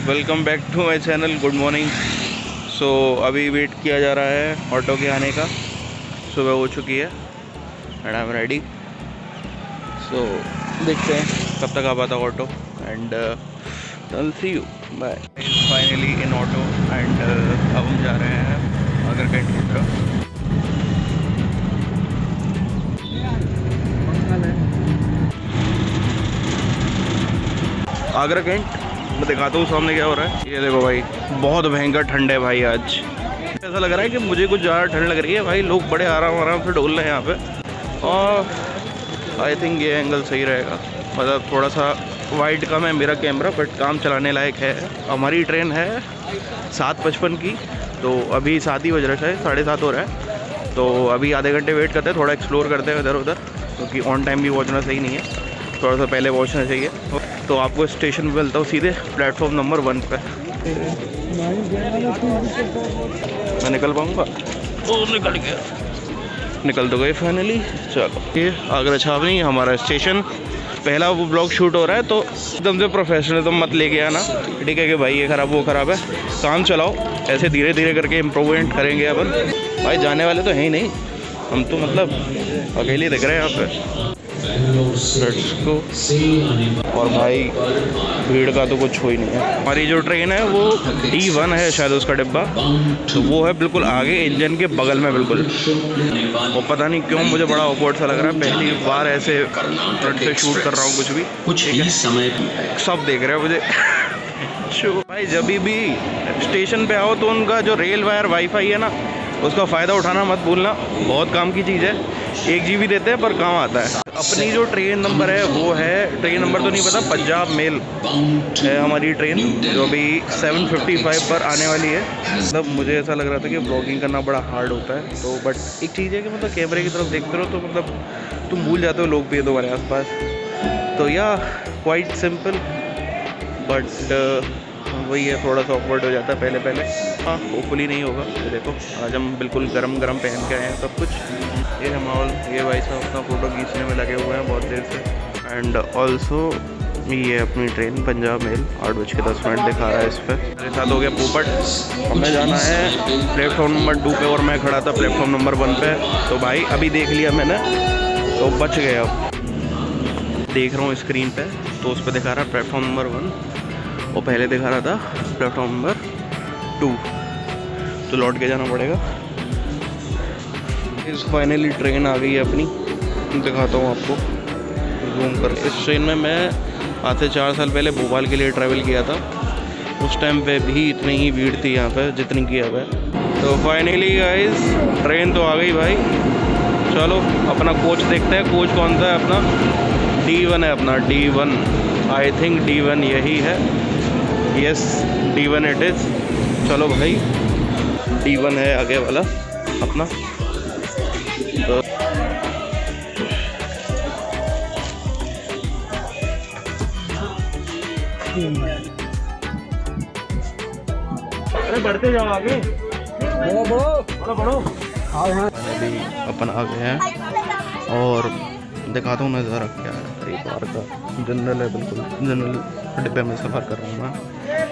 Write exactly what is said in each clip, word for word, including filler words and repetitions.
Welcome back to my channel. Good morning. So अभी wait किया जा रहा है ऑटो के आने का। सुबह हो चुकी है and I am ready. So देखते हैं कब तक आ पाता auto and I see you bye. Finally in auto and अब हम जा रहे हैं आगरा कैंट की तरफ। आगरा कैंट मैं दिखाता हूँ सामने क्या हो रहा है। ये देखो भाई, बहुत भयंकर ठंड है भाई। आज ऐसा लग रहा है कि मुझे कुछ ज़्यादा ठंड लग रही है भाई। लोग बड़े आराम आराम से डोल रहे हैं यहाँ पे और आई थिंक ये एंगल सही रहेगा। मतलब थोड़ा सा वाइड कम है मेरा कैमरा बट काम चलाने लायक है। हमारी ट्रेन है सात पचपन की, तो अभी सात ही बज रहा है, साढ़े सात हो रहा है। तो अभी आधे घंटे वेट करते हैं, थोड़ा एक्सप्लोर करते हैं इधर उधर, क्योंकि ऑन टाइम भी पहुँचना सही नहीं है, थोड़ा सा पहले पहुँचना चाहिए। तो आपको स्टेशन पे मिलता हूँ सीधे प्लेटफॉर्म नंबर वन पे। मैं निकल पाऊँगा? ओ निकल गया, निकल तो गए फाइनली। चलो, ये आगरा छावनी हमारा स्टेशन। पहला वो ब्लॉग शूट हो रहा है तो एकदम से प्रोफेशनल तो मत लेके आना, ठीक है कि भाई ये ख़राब वो ख़राब है। काम चलाओ, ऐसे धीरे धीरे करके इम्प्रूवमेंट करेंगे अपन। भाई जाने वाले तो हैं ही नहीं, हम तो मतलब अकेले दिख रहे हैं यहाँ पे। Let's go. और भाई भीड़ का तो कुछ हो ही नहीं है। हमारी जो ट्रेन है वो डी वन है शायद उसका डिब्बा, तो वो है बिल्कुल आगे इंजन के बगल में बिल्कुल। और पता नहीं क्यों मुझे बड़ा ऑकवर्ड सा लग रहा है, पहली बार ऐसे फ्रंट से शूट कर रहा हूँ कुछ भी। कुछ ही समय सब देख रहे हो मुझे। भाई जब भी स्टेशन पे आओ तो उनका जो रेल वायर वाईफाई है ना, उसका फ़ायदा उठाना मत भूलना। बहुत काम की चीज़ है, एक जी बी देते हैं पर काम आता है। अपनी जो ट्रेन नंबर है वो है, ट्रेन नंबर तो नहीं पता, पंजाब मेल है हमारी ट्रेन, जो अभी सेवन फिफ्टी फाइव पर आने वाली है। मतलब मुझे ऐसा लग रहा था कि ब्लॉगिंग करना बड़ा हार्ड होता है, तो बट एक चीज़ है कि मतलब कैमरे की तरफ देखते रहो तो मतलब तुम भूल जाते हो लोग भी है तुम्हारे आसपास। तो या क्वाइट सिंपल बट वही है, थोड़ा सा ऑकवर्ड हो जाता है पहले पहले। हाँ होपफुली नहीं होगा। ये देखो आज हम बिल्कुल गरम गरम पहन के आए हैं सब कुछ। ये है माहौल। ये भाई साहब अपना फ़ोटो खींचने में लगे हुए हैं बहुत देर से। एंड ऑल्सो ये अपनी ट्रेन पंजाब मेल आठ बज के दस मिनट दिखा रहा है इस पर। मेरे साथ हो गया पोपट। हमें जाना है प्लेटफॉर्म नंबर टू पे और मैं खड़ा था प्लेटफॉर्म नंबर वन पे। तो भाई अभी देख लिया मैंने तो बच गया। अब देख रहा हूँ स्क्रीन पे तो उस पर दिखा रहा है प्लेटफॉर्म नंबर वन और पहले दिखा रहा था प्लेटफॉर्म नंबर टू, तो लौट के जाना पड़ेगा। इस फाइनली ट्रेन आ गई है अपनी, दिखाता हूँ आपको जूम कर। इस ट्रेन में मैं आज से चार साल पहले भोपाल के लिए ट्रैवल किया था। उस टाइम पे भी इतनी ही भीड़ थी यहाँ पे जितनी की अब है। तो फाइनली गाइस ट्रेन तो आ गई भाई। चलो अपना कोच देखते हैं, कोच कौन सा है अपना। डी वन है अपना, D one. I think D one यही है। Yes D one it is. चलो भाई डी वन है आगे वाला अपना। तो अरे बढ़ते जाओ आगे, बढ़ो बढ़ो बढ़ो। फाइनली अपन आ गए हैं और दिखाता हूँ नज़ारा क्या है। ये बार का जनरल है, बिल्कुल जनरल डिब्बे में सफ़र कर रहा हूँ मैं।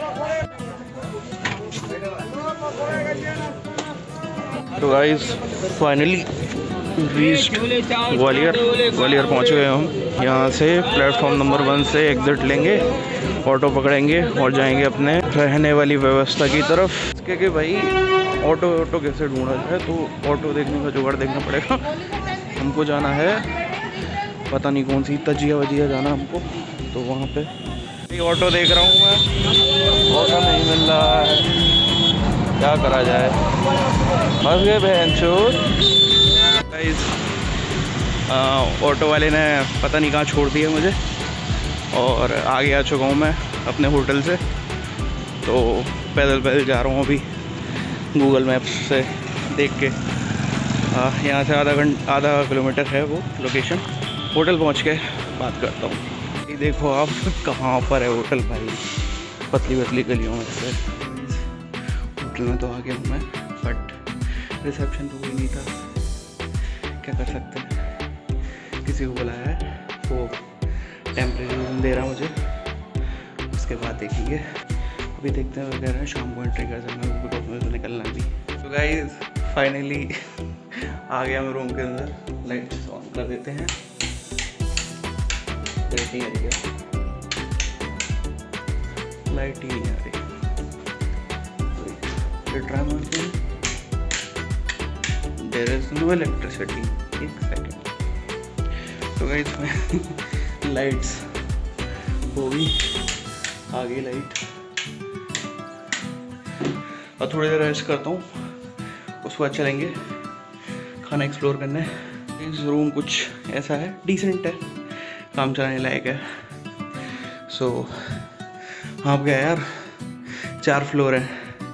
तो guys finally reached Gwalior. Gwalior पहुँच गए हम। यहाँ से प्लेटफॉर्म नंबर वन से एग्ज़िट लेंगे, ऑटो पकड़ेंगे और जाएंगे अपने रहने वाली व्यवस्था की तरफ। इसके कि भाई ऑटो ऑटो कैसे ढूंढा जाए, तो ऑटो देखने का जुगाड़ देखना पड़ेगा। हमको जाना है पता नहीं कौन सी तजिया वजिया जाना हमको, तो वहाँ पे ये ऑटो देख रहा हूँ मैं, ऑटो नहीं मिल रहा है, क्या करा जाए। फंस गए बहन चोर। गाइस ऑटो वाले ने पता नहीं कहाँ छोड़ दिया मुझे और आगे आ चुका हूँ मैं अपने होटल से। तो पैदल पैदल जा रहा हूँ अभी गूगल मैप्स से देख के। यहाँ से आधा घंटा आधा किलोमीटर है वो लोकेशन। होटल पहुँच के बात करता हूँ। ये देखो आप कहाँ पर है होटल भाई, पतली पतली गलियों में से। होटल में तो आ गया हूँ मैं बट रिसेप्शन तो कोई नहीं था, क्या कर सकते हैं। किसी को बुलाया है, वो टेम्परेरी रूम दे रहा मुझे, उसके बाद देखेंगे अभी देखते हैं वगैरह शाम को एंट्री कर सकते हैं बिकॉज मुझे निकलना भी। तो गाइस फाइनली आ गया मैं रूम के अंदर, लाइट्स ऑन कर देते हैं। लाइट नहीं आ रही है, लाइट ही नहीं आ रही। There is no electricity. एक सेकेंड। तो गाइस लाइट्स हो गई, आ गई लाइट। और थोड़ी देर रेस्ट करता हूँ, उसके बाद चलेंगे खाना एक्सप्लोर करने। इस रूम कुछ ऐसा है, डिसेंट है, काम चलाने लायक है। सो so, आप गए यार, चार फ्लोर है,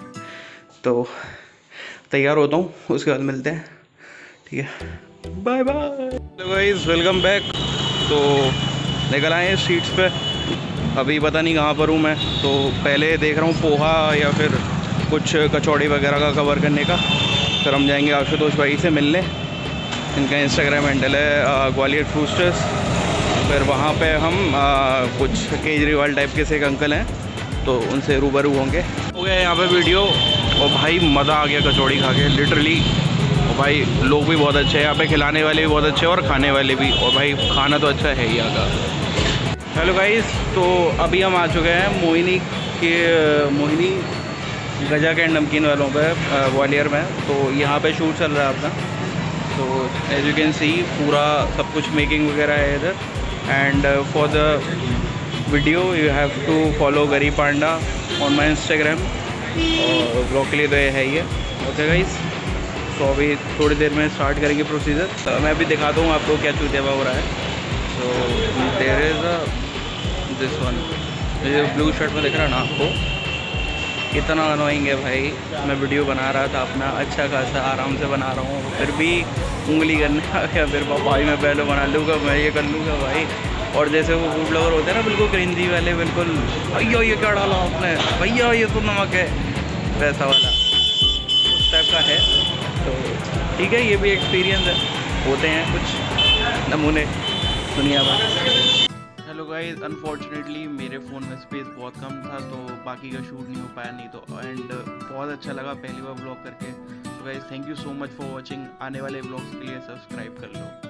तो तैयार होता हूँ, उसके बाद मिलते हैं, ठीक है। Bye bye. Hello guys, welcome back. तो निकल आए हैं सीट्स पे, अभी पता नहीं कहाँ पर हूँ मैं। तो पहले देख रहा हूँ पोहा या फिर कुछ कचौड़ी वगैरह का कवर करने का, फिर हम जाएंगे आशुतोष भाई से मिलने। इनका इंस्टाग्राम हैंडल है ग्वालियर फूस्टर्स। फिर वहाँ पे हम आ, कुछ केजरीवाल टाइप के से एक अंकल हैं, तो उनसे रूबरू होंगे। हो गया यहाँ पे वीडियो। और भाई मज़ा आ गया कचौड़ी खा के, लिटरली। और भाई लोग भी बहुत अच्छे हैं यहाँ पे, खिलाने वाले भी बहुत अच्छे हैं और खाने वाले भी। और भाई खाना तो अच्छा है ही यहाँ का। हेलो गाइस, तो अभी हम आ चुके हैं मोहिनी के मोहिनी गजा के नमकीन वालों पे ग्वालियर में। तो यहाँ पे शूट चल रहा है अपना। तो एज यू कैन सी पूरा सब कुछ मेकिंग वगैरह है इधर। And for the video you have to follow Gari Panda on my Instagram. और ब्लॉग के लिए तो ये है ही है। ओके गाइस, तो अभी थोड़ी देर में स्टार्ट करेंगे प्रोसीजर। तो मैं अभी दिखाता हूँ आपको क्या चूतियाबा हो रहा है। तो there is a this one, ये ब्लू शर्ट में दिख रहा है ना आपको, इतना अनोइंग है भाई। मैं वीडियो बना रहा था अपना, अच्छा खासा आराम से बना रहा हूँ, फिर भी उंगली करने आ गया। फिर भाई मैं पहले बना लूँगा, मैं ये कर लूँगा भाई। और जैसे वो फूड लवर होते हैं ना, बिल्कुल क्रिंजी वाले, बिल्कुल भैया ये क्या डाला आपने, भैया ये तो नमक है, वैसा वाला उस टाइप का है। तो ठीक है, ये भी एक्सपीरियंस है, होते हैं कुछ नमूने दुनिया में। हेलो गाइस, अनफॉर्चुनेटली मेरे फ़ोन में स्पेस बहुत कम था, तो बाकी का शूट नहीं हो पाया। नहीं तो एंड बहुत अच्छा लगा पहली बार ब्लॉग करके। तो guys thank you so much for watching. आने वाले ब्लॉग्स के लिए सब्सक्राइब कर लो।